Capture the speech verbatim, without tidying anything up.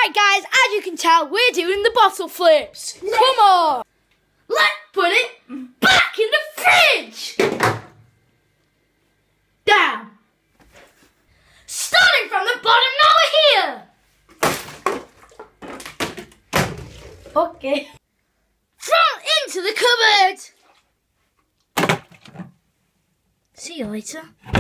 Right guys, as you can tell, we're doing the bottle flips. Let's Come on. Let's put it back in the fridge. Down. Starting from the bottom, now we're here. Okay. Thrown into the cupboard. See you later.